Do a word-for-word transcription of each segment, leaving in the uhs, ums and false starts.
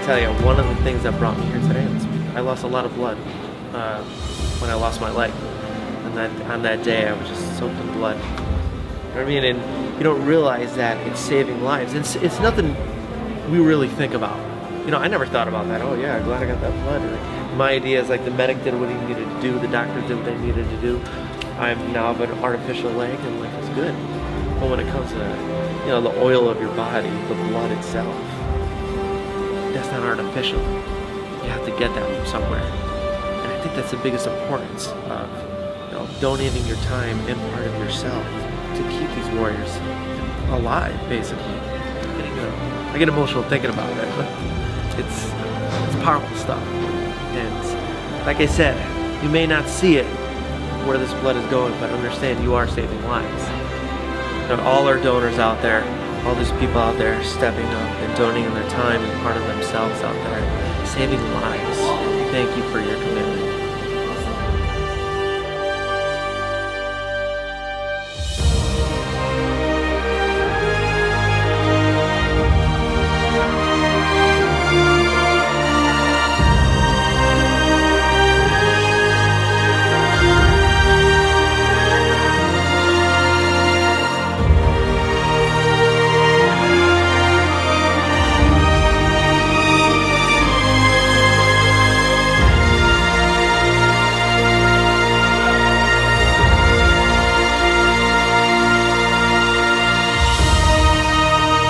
tell you, one of the things that brought me here today is I lost a lot of blood uh, when I lost my leg. And that on that day, I was just soaked in blood. You know what I mean? And you don't realize that it's saving lives. It's, it's nothing we really think about. You know, I never thought about that. Oh yeah, I'm glad I got that blood. Like, my idea is like the medic did what he needed to do, the doctor did what they needed to do. I'm now have an artificial leg and life is good. But when it comes to, you know, the oil of your body, the blood itself, that's not artificial. You have to get that from somewhere. And I think that's the biggest importance of, you know, donating your time and part of yourself to keep these warriors alive, basically. Getting, uh, I get emotional thinking about it, but it's, it's powerful stuff. And like I said, you may not see it where this blood is going, but understand you are saving lives. And all our donors out there, all these people out there stepping up and donating their time and part of themselves out there, saving lives. Thank you for your commitment.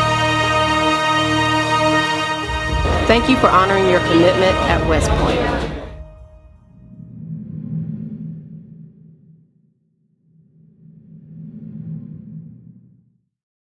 Thank you for honoring your commitment at West Point.